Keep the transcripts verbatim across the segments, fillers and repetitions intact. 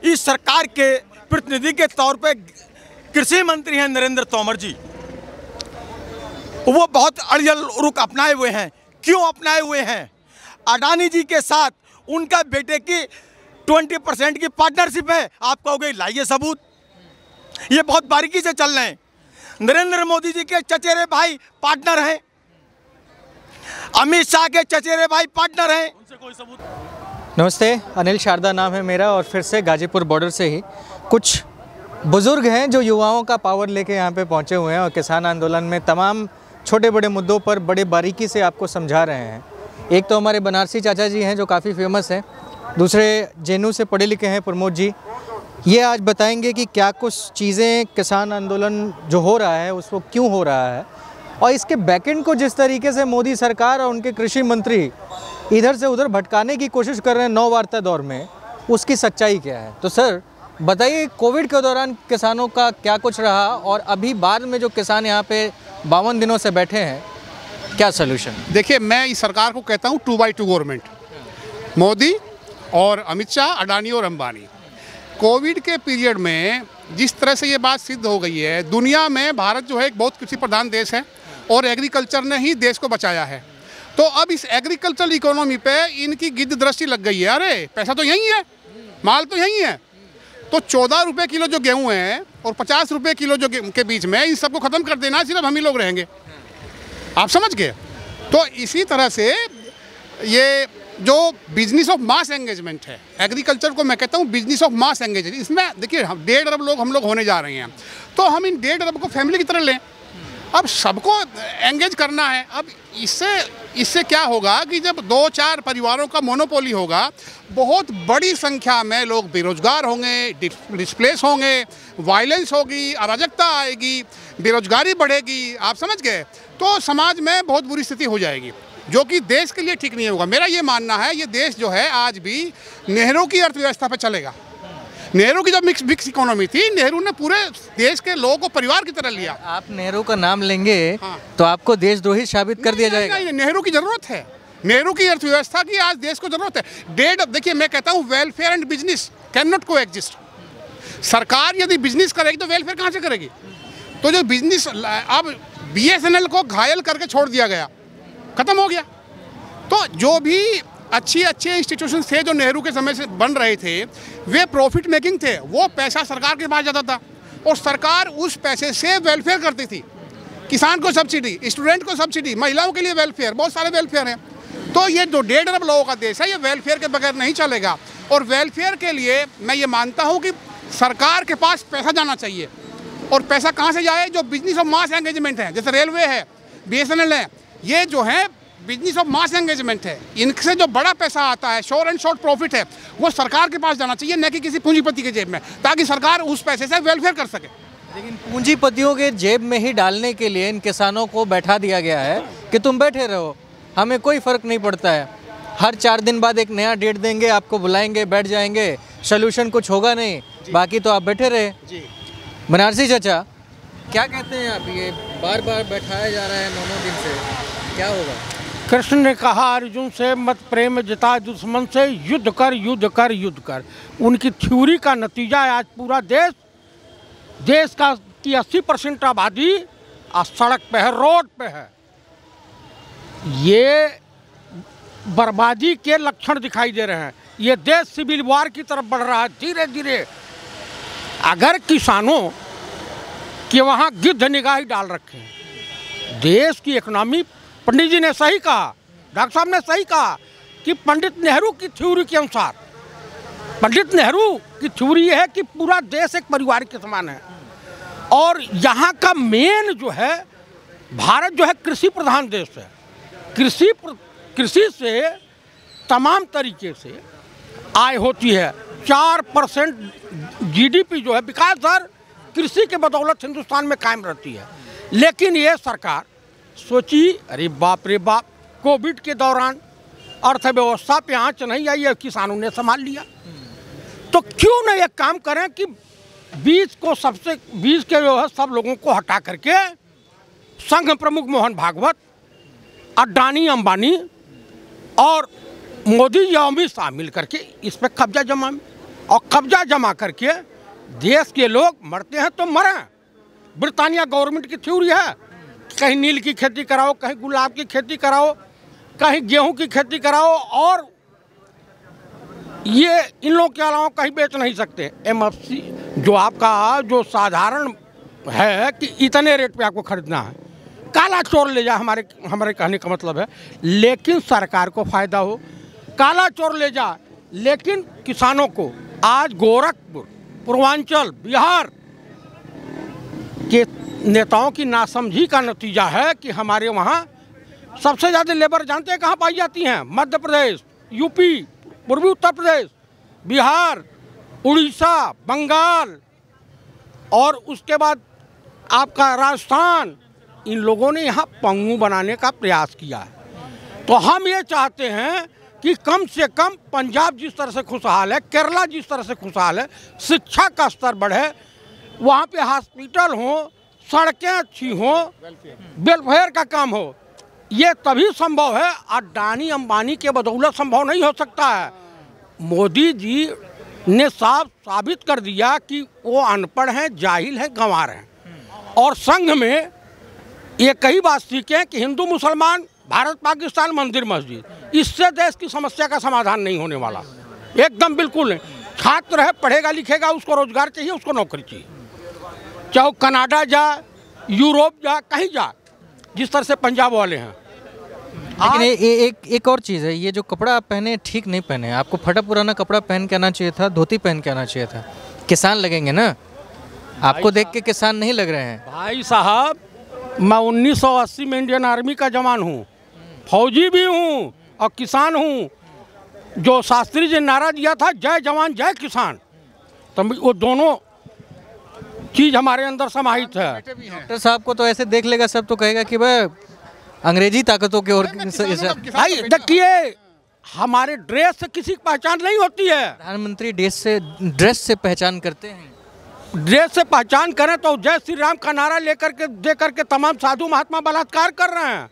इस सरकार के प्रतिनिधि के तौर पे कृषि मंत्री हैं नरेंद्र तोमर जी, वो बहुत अड़ियल रुख अपनाए हुए हैं। क्यों अपनाए हुए हैं? अडानी जी के साथ उनका बेटे की बीस परसेंट की पार्टनरशिप है। आप कहोगे लाइए सबूत, ये बहुत बारीकी से चल रहे हैं। नरेंद्र मोदी जी के चचेरे भाई पार्टनर हैं, अमित शाह के चचेरे भाई पार्टनर हैं, उनसे कोई सबूत। नमस्ते, अनिल शारदा नाम है मेरा और फिर से गाजीपुर बॉर्डर से ही कुछ बुज़ुर्ग हैं जो युवाओं का पावर लेके यहाँ पे पहुँचे हुए हैं और किसान आंदोलन में तमाम छोटे बड़े मुद्दों पर बड़े बारीकी से आपको समझा रहे हैं। एक तो हमारे बनारसी चाचा जी हैं जो काफ़ी फेमस हैं, दूसरे जेएनयू से पढ़े लिखे हैं प्रमोद जी। ये आज बताएंगे कि क्या कुछ चीज़ें किसान आंदोलन जो हो रहा है उसको क्यों हो रहा है और इसके बैकएंड को जिस तरीके से मोदी सरकार और उनके कृषि मंत्री इधर से उधर भटकाने की कोशिश कर रहे हैं नौ वार्ता दौर में, उसकी सच्चाई क्या है। तो सर बताइए, कोविड के दौरान किसानों का क्या कुछ रहा और अभी बाद में जो किसान यहाँ पे बावन दिनों से बैठे हैं, क्या सोल्यूशन? देखिए, मैं इस सरकार को कहता हूँ two by two government, Modi और अमित शाह, अडानी और अंबानी। कोविड के पीरियड में जिस तरह से ये बात सिद्ध हो गई है, दुनिया में भारत जो है एक बहुत कृषि प्रधान देश है और एग्रीकल्चर ने ही देश को बचाया है। तो अब इस एग्रीकल्चर इकोनॉमी पे इनकी गिद्ध दृष्टि लग गई है। अरे पैसा तो यहीं है, माल तो यहीं है। तो चौदह रुपये किलो जो गेहूँ है और पचास रुपये किलो जो के बीच में इन सबको ख़त्म कर देना, सिर्फ हम ही लोग रहेंगे। आप समझ गए? तो इसी तरह से ये जो बिजनेस ऑफ मास एंगेजमेंट है, एग्रीकल्चर को मैं कहता हूँ बिजनेस ऑफ मास एंगेजमेंट। इसमें देखिए, हम डेढ़ अरब लोग हम लोग होने जा रहे हैं, तो हम इन डेढ़ अरब को फैमिली की तरह लें। अब सबको एंगेज करना है। अब इससे इससे क्या होगा कि जब दो चार परिवारों का मोनोपोली होगा, बहुत बड़ी संख्या में लोग बेरोजगार होंगे, डिस्प्लेस होंगे, वायलेंस होगी, अराजकता आएगी, बेरोजगारी बढ़ेगी। आप समझ गए? तो समाज में बहुत बुरी स्थिति हो जाएगी, जो कि देश के लिए ठीक नहीं होगा। मेरा ये मानना है, ये देश जो है आज भी नेहरू की अर्थव्यवस्था पर चलेगा। नेहरू की जब मिक्स मिक्स इकोनॉमी थी, नेहरू ने पूरे देश के लोगों को परिवार की तरह लिया। आप नेहरू का नाम लेंगे हाँ। तो आपको देशद्रोही साबित कर दिया जाएगा। नहीं, नेहरू की जरूरत है, नेहरू की अर्थव्यवस्था की आज देश को जरूरत है। डेढ़ देखिए, मैं कहता हूँ welfare and business can not coexist. सरकार यदि बिजनेस करेगी तो वेलफेयर कहाँ से करेगी? तो जो बिजनेस, अब बी एस एन एल को घायल करके छोड़ दिया गया, खत्म हो गया। तो जो भी अच्छी अच्छे इंस्टीट्यूशंस थे जो नेहरू के समय से बन रहे थे, वे प्रॉफिट मेकिंग थे। वो पैसा सरकार के पास जाता था और सरकार उस पैसे से वेलफेयर करती थी। किसान को सब्सिडी, स्टूडेंट को सब्सिडी, महिलाओं के लिए वेलफेयर, बहुत सारे वेलफेयर हैं। तो ये जो डेढ़ अरब लोगों का देश है, ये वेलफेयर के बगैर नहीं चलेगा। और वेलफेयर के लिए मैं ये मानता हूँ कि सरकार के पास पैसा जाना चाहिए। और पैसा कहाँ से जाए? जो बिजनेस ऑफ मास एंगेजमेंट है, जैसे रेलवे है, बी एस एन एल है, ये जो है बिजनेस ऑफ मास एंगेजमेंट है। इनसे जो बड़ा पैसा आता है, शॉर्ट एंड शॉर्ट प्रॉफिट है, वो सरकार के पास जाना चाहिए, न कि किसी पूंजीपति के जेब में, ताकि सरकार उस पैसे से वेलफेयर कर सके। लेकिन पूंजीपतियों के जेब में ही डालने के लिए इन किसानों को बैठा दिया गया है कि तुम बैठे रहो, हमें कोई फ़र्क नहीं पड़ता है। हर चार दिन बाद एक नया डेट देंगे, आपको बुलाएंगे, बैठ जाएंगे, सोल्यूशन कुछ होगा नहीं, बाकी तो आप बैठे रहे। बनारसी चाचा, क्या कहते हैं आप? ये बार बार बैठाया जा रहा है नौ नौ दिन से, क्या होगा? कृष्ण ने कहा अर्जुन से, मत प्रेम जिता दुश्मन से, युद्ध कर युद्ध कर युद्ध कर। उनकी थ्योरी का नतीजा है आज पूरा देश देश का की अस्सी परसेंट आबादी आज सड़क पे है, रोड पे है। ये बर्बादी के लक्षण दिखाई दे रहे हैं। ये देश सिविल वार की तरफ बढ़ रहा है धीरे धीरे। अगर किसानों के वहाँ गिद्ध निगाही डाल रखे हैं, देश की इकोनॉमी, पंडित जी ने सही कहा, डॉक्टर साहब ने सही कहा कि पंडित नेहरू की थ्योरी के अनुसार, पंडित नेहरू की थ्योरी है कि पूरा देश एक परिवार के समान है। और यहाँ का मेन जो है, भारत जो है कृषि प्रधान देश है। कृषि कृषि से तमाम तरीके से आय होती है। चार परसेंट जी डी पी जो है, विकास दर कृषि के बदौलत हिंदुस्तान में कायम रहती है। लेकिन ये सरकार सोची, अरे बाप रे बाप, कोविड के दौरान अर्थव्यवस्था पे आँच नहीं आई है, किसानों ने संभाल लिया। तो क्यों न एक काम करें कि बीज को सबसे बीज के जो है सब लोगों को हटा करके संघ प्रमुख मोहन भागवत, अडानी अंबानी और मोदी या अमित शाह मिल करके इस पर कब्जा जमा और कब्जा जमा करके देश के लोग मरते हैं तो मरें। ब्रिटानिया गवर्नमेंट की थ्योरी है, कहीं नील की खेती कराओ, कहीं गुलाब की खेती कराओ, कहीं गेहूं की खेती कराओ, और ये इन लोगों के अलावा कहीं बेच नहीं सकते। एमएफसी जो आपका जो साधारण है कि इतने रेट पे आपको खरीदना है, काला चोर ले जा, हमारे हमारे कहने का मतलब है, लेकिन सरकार को फायदा हो। काला चोर ले जा लेकिन किसानों को। आज गोरखपुर, पूर्वांचल, बिहार के नेताओं की नासमझी का नतीजा है कि हमारे वहाँ सबसे ज़्यादा लेबर जानते हैं कहाँ पाई जाती हैं? मध्य प्रदेश, यूपी, पूर्वी उत्तर प्रदेश, बिहार, उड़ीसा, बंगाल और उसके बाद आपका राजस्थान। इन लोगों ने यहाँ पंगु बनाने का प्रयास किया है। तो हम ये चाहते हैं कि कम से कम पंजाब जिस तरह से खुशहाल है, केरला जिस तरह से खुशहाल है, शिक्षा का स्तर बढ़े, वहाँ पे हॉस्पिटल हो, सड़कें अच्छी हों, वेलफेयर का काम हो। ये तभी संभव है, अडानी अंबानी के बदौलत संभव नहीं हो सकता है। मोदी जी ने साफ साबित कर दिया कि वो अनपढ़ हैं, जाहिल हैं, गंवार हैं। और संघ में एक ही बात सीखें कि हिंदू मुसलमान, भारत पाकिस्तान, मंदिर मस्जिद, इससे देश की समस्या का समाधान नहीं होने वाला, एकदम बिल्कुल नहीं। छात्र है, पढ़ेगा लिखेगा, उसको रोजगार चाहिए, उसको नौकरी चाहिए, चाहे कनाडा जा, यूरोप जा, कहीं जा, जिस तरह से पंजाब वाले हैं। लेकिन ए, ए, एक एक और चीज़ है, ये जो कपड़ा आप पहने ठीक नहीं पहने, आपको फटा पुराना कपड़ा पहन के आना चाहिए था, धोती पहन के आना चाहिए था। किसान लगेंगे ना, आपको देख के किसान नहीं लग रहे हैं। भाई साहब, मैं उन्नीस सौ अस्सी में इंडियन आर्मी का जवान हूँ, फौजी भी हूँ और किसान हूँ। जो शास्त्री जी ने नारा दिया था, जय जवान जय किसान, तो वो दोनों चीज़ हमारे अंदर समाहित है। डॉक्टर साहब को तो ऐसे देख लेगा सब, तो कहेगा कि भाई अंग्रेजी ताकतों की ओर। भाई देखिए, हमारे ड्रेस से किसी की पहचान नहीं होती है। प्रधानमंत्री ड्रेस से ड्रेस से पहचान करते हैं। ड्रेस से पहचान करें तो जय श्री राम का नारा लेकर के दे करके तमाम साधु महात्मा बलात्कार कर रहे हैं।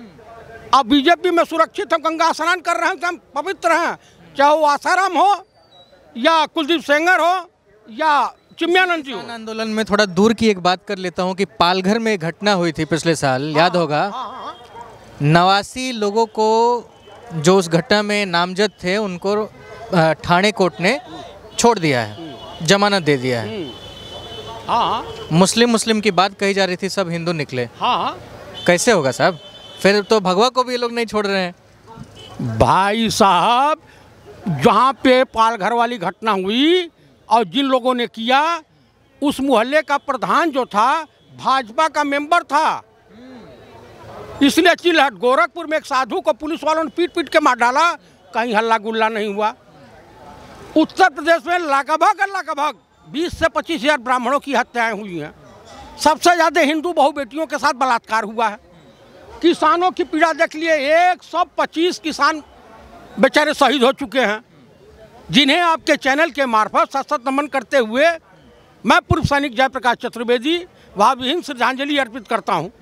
अब बीजेपी में सुरक्षित हम गंगा स्नान कर रहे हैं, हम पवित्र हैं, चाहे वो आसाराम हो या कुलदीप सेंगर हो या चिमयानंद जी हो। आंदोलन में थोड़ा दूर की एक बात कर लेता हूँ कि पालघर में एक घटना हुई थी पिछले साल, याद होगा। नवासी लोगों को जो उस घटना में नामजद थे उनको ठाणे कोर्ट ने छोड़ दिया है, जमानत दे दिया है। हाँ, मुस्लिम मुस्लिम की बात कही जा रही थी, सब हिंदू निकले। हाँ, कैसे होगा साहब? फिर तो भगवा को भी ये लोग नहीं छोड़ रहे हैं। भाई साहब, जहाँ पे पालघर वाली घटना हुई और जिन लोगों ने किया, उस मोहल्ले का प्रधान जो था भाजपा का मेंबर था, इसलिए चिल्हट। गोरखपुर में एक साधु को पुलिस वालों ने पीट पीट के मार डाला, कहीं हल्ला गुल्ला नहीं हुआ। उत्तर प्रदेश में लगभग लगभग बीस से पच्चीस हजार ब्राह्मणों की हत्याएं हुई हैं। सबसे ज़्यादा हिंदू बहु बेटियों के साथ बलात्कार हुआ है। किसानों की पीड़ा देख लिए, एक सौ पच्चीस किसान बेचारे शहीद हो चुके हैं, जिन्हें आपके चैनल के मार्फत सशक्त नमन करते हुए मैं पूर्व सैनिक जयप्रकाश चतुर्वेदी भावहीन श्रद्धांजलि अर्पित करता हूं।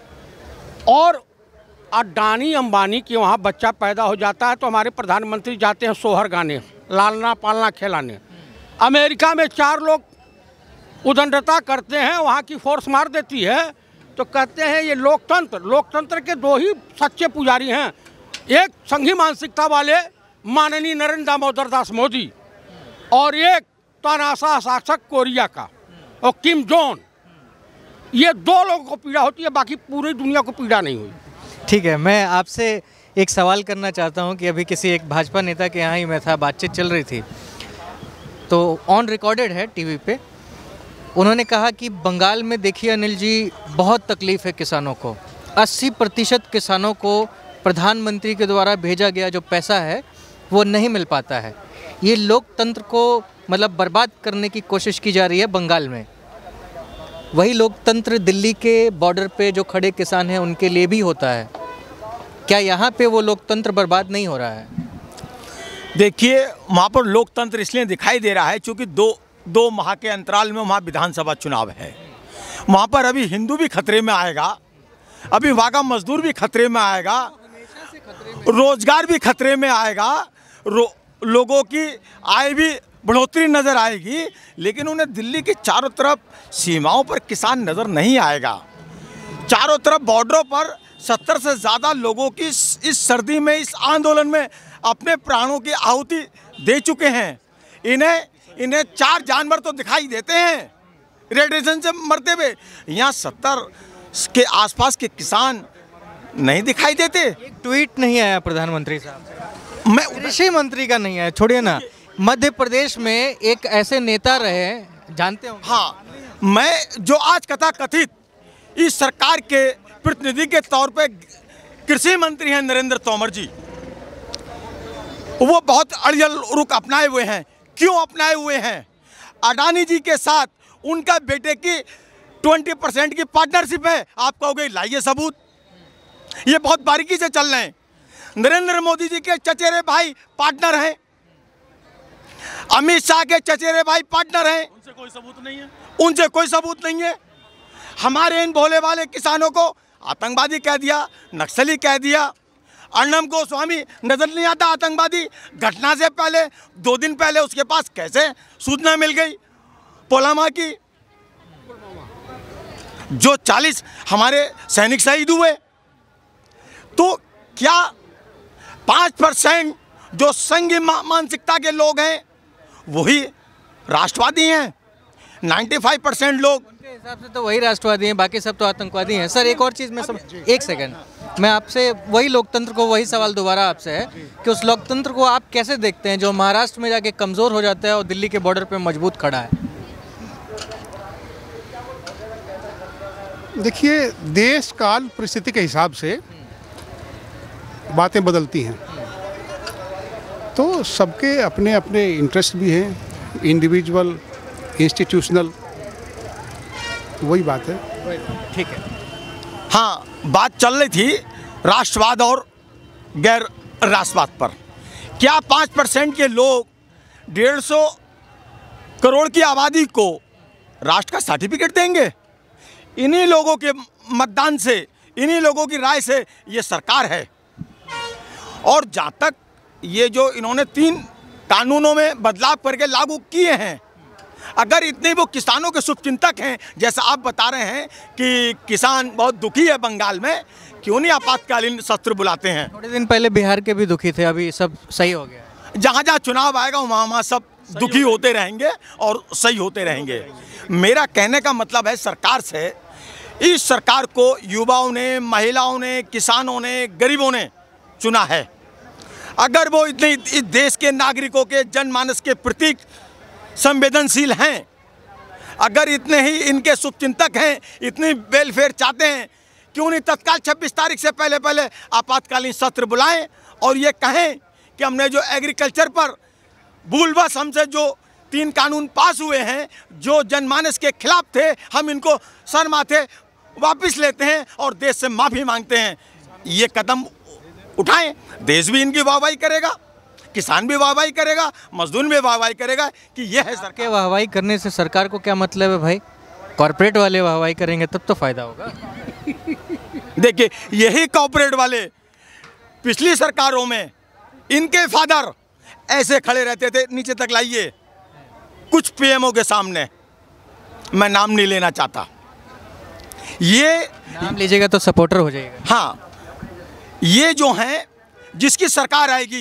और अडानी अंबानी के वहाँ बच्चा पैदा हो जाता है तो हमारे प्रधानमंत्री जाते हैं सोहर गाने, लालना पालना खिलाने। अमेरिका में चार लोग उदंडता करते हैं, वहाँ की फोर्स मार देती है, तो कहते हैं ये लोकतंत्र। लोकतंत्र के दो ही सच्चे पुजारी हैं, एक संघी मानसिकता वाले माननीय नरेंद्र दामोदर दास मोदी और एक तानाशाह शासक कोरिया का और किम जोन। ये दो लोगों को पीड़ा होती है, बाकी पूरी दुनिया को पीड़ा नहीं हुई। ठीक है, मैं आपसे एक सवाल करना चाहता हूं कि अभी किसी एक भाजपा नेता के यहाँ ही मैं था, बातचीत चल रही थी, तो ऑन रिकॉर्डेड है टीवी पे, उन्होंने कहा कि बंगाल में देखिए अनिल जी, बहुत तकलीफ़ है किसानों को। अस्सी प्रतिशत किसानों को प्रधानमंत्री के द्वारा भेजा गया जो पैसा है वो नहीं मिल पाता है। ये लोकतंत्र को मतलब बर्बाद करने की कोशिश की जा रही है बंगाल में। वही लोकतंत्र दिल्ली के बॉर्डर पे जो खड़े किसान हैं उनके लिए भी होता है। क्या यहाँ पे वो लोकतंत्र बर्बाद नहीं हो रहा है? देखिए, वहाँ पर लोकतंत्र इसलिए दिखाई दे रहा है क्योंकि दो दो माह के अंतराल में वहाँ विधानसभा चुनाव है। वहाँ पर अभी हिंदू भी खतरे में आएगा, अभी वागा मजदूर भी खतरे में आएगा, रोजगार भी खतरे में आएगा, रो, लोगों की आय भी बढ़ोतरी नज़र आएगी, लेकिन उन्हें दिल्ली की चारों तरफ सीमाओं पर किसान नज़र नहीं आएगा। चारों तरफ बॉर्डरों पर सत्तर से ज़्यादा लोगों की इस, इस सर्दी में, इस आंदोलन में अपने प्राणों की आहुति दे चुके हैं। इन्हें इन्हें चार जानवर तो दिखाई देते हैं रेडिएशन से मरते हुए, यहाँ सत्तर के आसपास के किसान नहीं दिखाई देते। एक ट्वीट नहीं आया प्रधानमंत्री साहब, मैं कृषि मंत्री का नहीं आया, छोड़िए ना, मध्य प्रदेश में एक ऐसे नेता रहे, जानते हो? हाँ, मैं जो आज कथा कथित इस सरकार के प्रतिनिधि के तौर पे कृषि मंत्री हैं नरेंद्र तोमर जी, वो बहुत अड़ियल रुख अपनाए हुए हैं। क्यों अपनाए हुए हैं? अडानी जी के साथ उनका बेटे की ट्वेंटी परसेंट की पार्टनरशिप है। आप कहोगे लाइए सबूत, ये बहुत बारीकी से चल रहे हैं। नरेंद्र मोदी जी के चचेरे भाई पार्टनर हैं, अमित शाह के चचेरे भाई पार्टनर हैं, उनसे कोई सबूत नहीं है, उनसे कोई सबूत नहीं है। हमारे इन भोले वाले किसानों को आतंकवादी कह दिया, नक्सली कह दिया। अर्णब गोस्वामी नजर नहीं आता आतंकवादी? घटना से पहले, दो दिन पहले उसके पास कैसे सूचना मिल गई पुलवामा की? जो चालीस हमारे सैनिक शहीद हुए, तो क्या पाँच परसेंट जो संघीय मानसिकता के लोग हैं वही राष्ट्रवादी हैं? पचानवे परसेंट लोग उनके हिसाब से तो वही राष्ट्रवादी हैं, बाकी सब तो आतंकवादी हैं। सर एक और चीज़ मैं सब एक सेकंड मैं आपसे वही लोकतंत्र को, वही सवाल दोबारा आपसे है कि उस लोकतंत्र को आप कैसे देखते हैं जो महाराष्ट्र में जाके कमज़ोर हो जाता है और दिल्ली के बॉर्डर पे मजबूत खड़ा है? देखिए, देश काल परिस्थिति के हिसाब से बातें बदलती हैं, तो सबके अपने अपने इंटरेस्ट भी हैं, इंडिविजुअल, इंस्टीट्यूशनल, वही बात है। ठीक है। हाँ, बात चल रही थी राष्ट्रवाद और गैर राष्ट्रवाद पर। क्या पाँच परसेंट के लोग डेढ़ सौ करोड़ की आबादी को राष्ट्र का सर्टिफिकेट देंगे? इन्हीं लोगों के मतदान से, इन्हीं लोगों की राय से ये सरकार है। और जहाँ तक ये जो इन्होंने तीन कानूनों में बदलाव करके लागू किए हैं, अगर इतने वो किसानों के शुभचिंतक हैं, जैसा आप बता रहे हैं कि किसान बहुत दुखी है बंगाल में, क्यों नहीं आपातकालीन सत्र बुलाते हैं? थोड़े दिन पहले बिहार के भी दुखी थे, अभी सब सही हो गया। जहाँ जहाँ चुनाव आएगा वहाँ वहाँ सब दुखी होते रहेंगे और सही होते रहेंगे। मेरा कहने का मतलब है, सरकार से, इस सरकार को युवाओं ने, महिलाओं ने, किसानों ने, गरीबों ने चुना है। अगर वो इतने इस देश के नागरिकों के जनमानस के प्रति संवेदनशील हैं, अगर इतने ही इनके शुभचिंतक हैं, इतनी वेलफेयर चाहते हैं, क्यों नहीं तत्काल छब्बीस तारीख से पहले पहले आपातकालीन सत्र बुलाएं और ये कहें कि हमने जो एग्रीकल्चर पर भूलवश हमसे जो तीन कानून पास हुए हैं, जो जनमानस के खिलाफ थे, हम इनको सर माथे वापस लेते हैं और देश से माफ़ी मांगते हैं। ये कदम उठाएं, देश भी इनकी वाहवाही करेगा, किसान भी वाहवाही करेगा, मजदूर भी वाहवाही करेगा कि यह है सरकार। के वाहवाही करने से सरकार को क्या मतलब है भाई? कॉर्पोरेट वाले वाहवाही करेंगे तब तो फायदा होगा। देखिए, यही कॉर्पोरेट वाले पिछली सरकारों में, इनके फादर ऐसे खड़े रहते थे, नीचे तक लाइए, कुछ पीएमओ के सामने, मैं नाम नहीं लेना चाहता, ये नाम लीजिएगा तो सपोर्टर हो जाएगा। हाँ, ये जो हैं, जिसकी सरकार आएगी,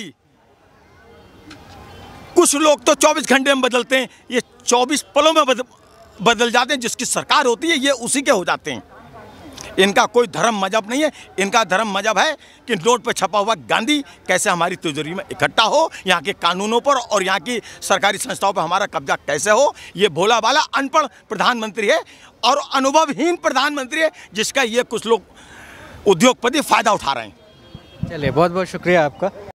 कुछ लोग तो चौबीस घंटे में बदलते हैं, ये चौबीस पलों में बदल बदल जाते हैं। जिसकी सरकार होती है ये उसी के हो जाते हैं। इनका कोई धर्म मजहब नहीं है, इनका धर्म मजहब है कि नोट पर छपा हुआ गांधी कैसे हमारी तिजोरी में इकट्ठा हो, यहाँ के कानूनों पर और यहाँ की सरकारी संस्थाओं पर हमारा कब्जा कैसे हो। ये भोला वाला अनपढ़ प्रधानमंत्री है और अनुभवहीन प्रधानमंत्री है, जिसका ये कुछ लोग उद्योगपति फ़ायदा उठा रहे हैं। चलिए, बहुत बहुत शुक्रिया आपका।